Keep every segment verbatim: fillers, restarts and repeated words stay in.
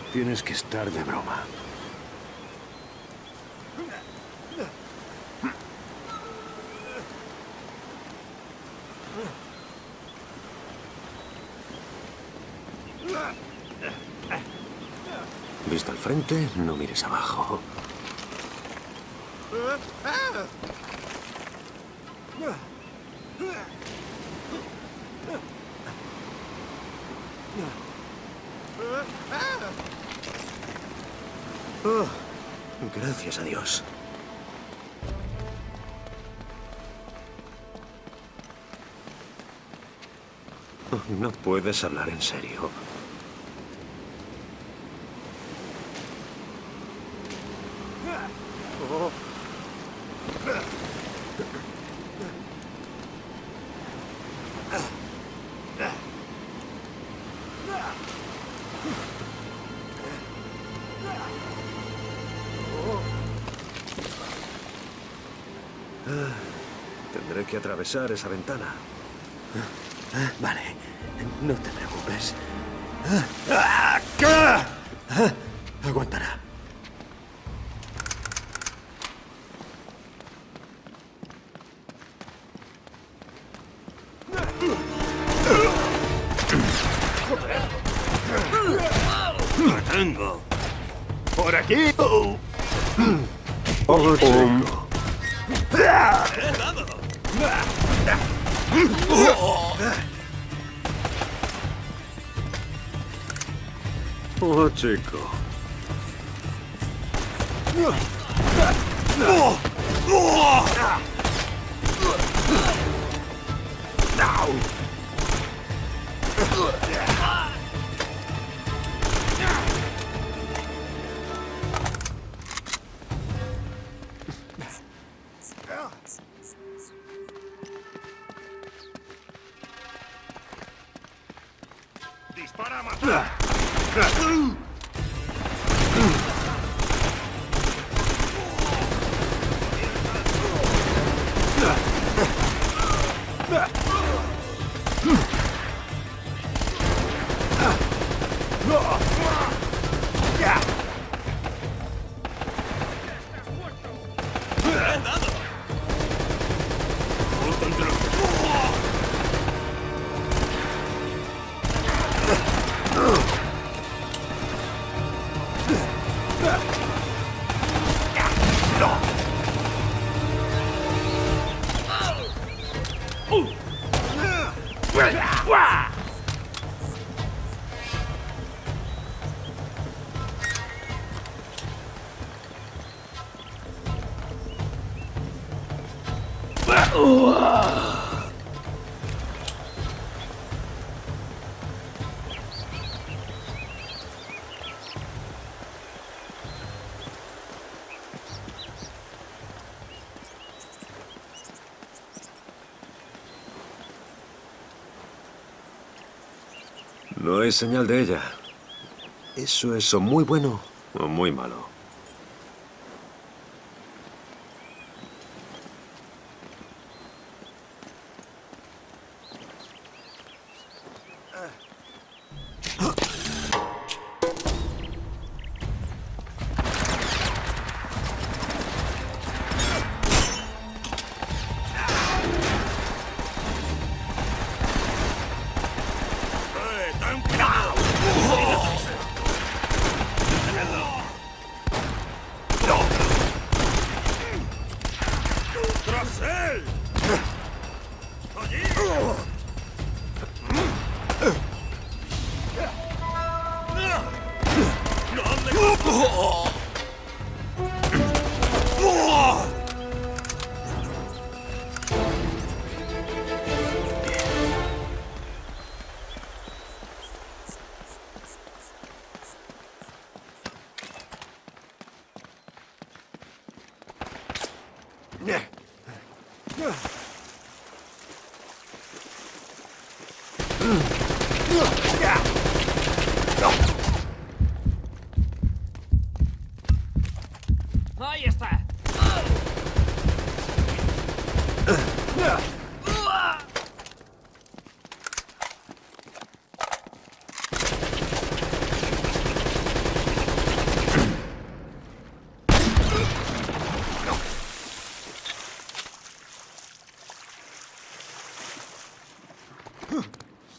Tienes que estar de broma. Vista al frente, no mires abajo. Oh, gracias a Dios. Oh, no puedes hablar en serio. Oh. Tendré que atravesar esa ventana. Vale, no te preocupes. Aguantará. ¡Lo tengo! ¡Por aquí! Oh, oh, chico. Oh, chico. ¡Dispara, matar! No hay señal de ella. Eso es o muy bueno o muy malo. ¡Tras él! ¡Allí! ¡Ahí está!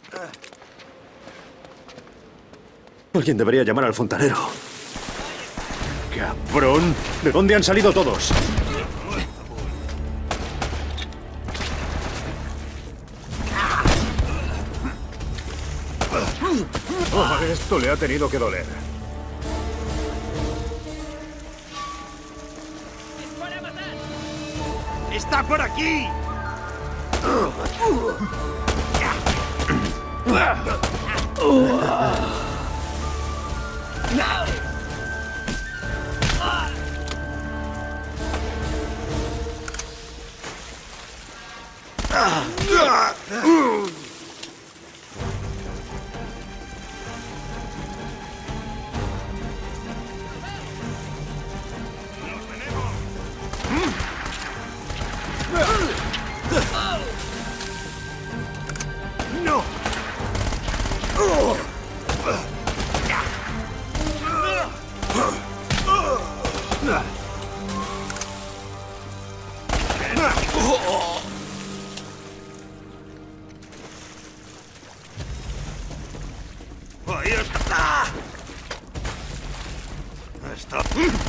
Alguien debería llamar al fontanero. ¡Cabrón! ¿De dónde han salido todos? Oh, esto le ha tenido que doler. ¡Dispara a matar! ¡Está por aquí! ¡Los tenemos! ¡No! ¡Ahí está! Está...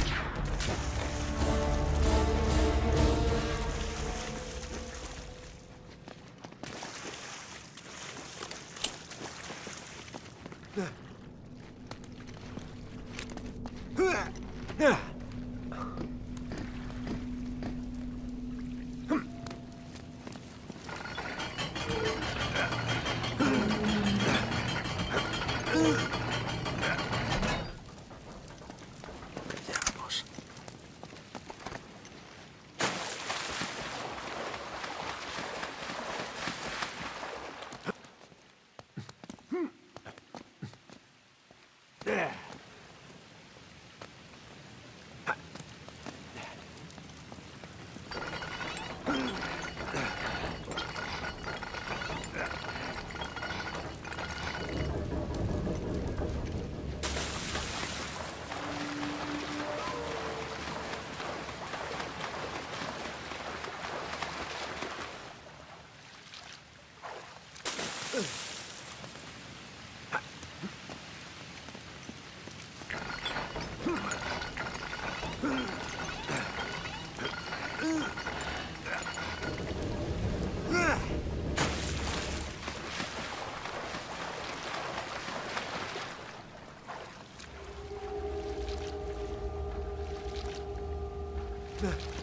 Veamos. Ah.